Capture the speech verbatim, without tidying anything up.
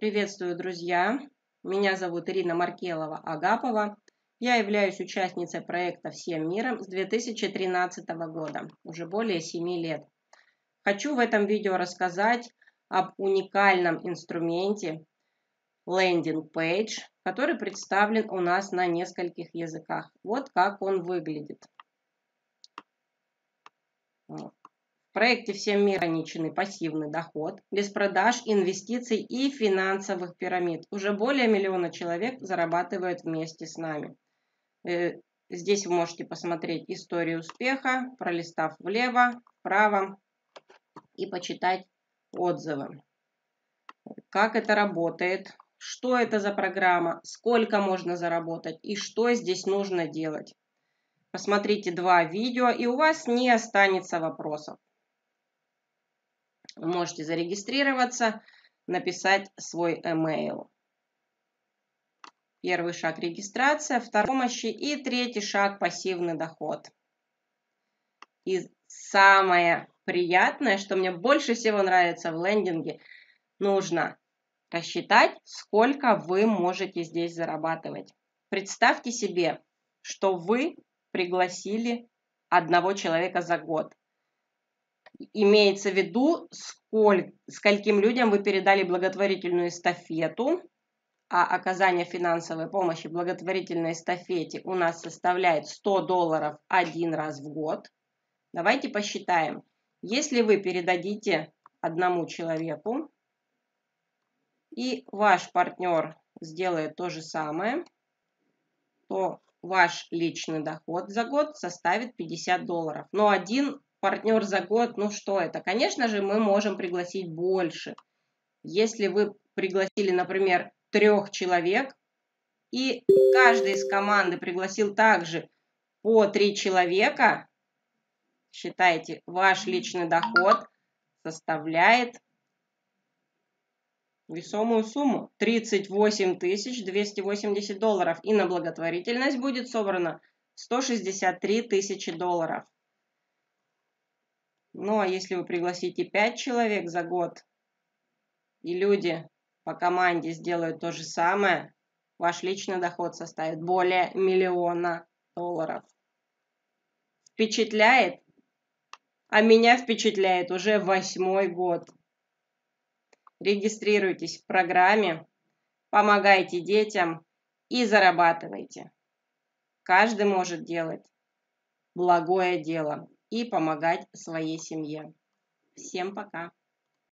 Приветствую, друзья! Меня зовут Ирина Маркелова-Агапова. Я являюсь участницей проекта «Всем миром» с две тысячи тринадцатого года, уже более семи лет. Хочу в этом видео рассказать об уникальном инструменте Landing Page, который представлен у нас на нескольких языках. Вот как он выглядит. В проекте «Всем миром» ограниченный пассивный доход, без продаж, инвестиций и финансовых пирамид. Уже более миллиона человек зарабатывают вместе с нами. Здесь вы можете посмотреть историю успеха, пролистав влево, вправо и почитать отзывы. Как это работает, что это за программа, сколько можно заработать и что здесь нужно делать. Посмотрите два видео, и у вас не останется вопросов. Вы можете зарегистрироваться, написать свой email. Первый шаг – регистрация, второй – помощи и третий шаг – пассивный доход. И самое приятное, что мне больше всего нравится в лендинге, нужно рассчитать, сколько вы можете здесь зарабатывать. Представьте себе, что вы пригласили одного человека за год. Имеется в виду, сколь, скольким людям вы передали благотворительную эстафету, а оказание финансовой помощи в благотворительной эстафете у нас составляет сто долларов один раз в год. Давайте посчитаем. Если вы передадите одному человеку, и ваш партнер сделает то же самое, то ваш личный доход за год составит пятьдесят долларов. Но один партнер за год, ну что это? Конечно же, мы можем пригласить больше. Если вы пригласили, например, трех человек, и каждый из команды пригласил также по три человека, считайте, ваш личный доход составляет весомую сумму тридцать восемь тысяч двести восемьдесят долларов. И на благотворительность будет собрано сто шестьдесят три тысячи долларов. Ну, а если вы пригласите пять человек за год, и люди по команде сделают то же самое, ваш личный доход составит более миллиона долларов. Впечатляет? А меня впечатляет уже восьмой год. Регистрируйтесь в программе, помогайте детям и зарабатывайте. Каждый может делать благое дело и помогать своей семье. Всем пока!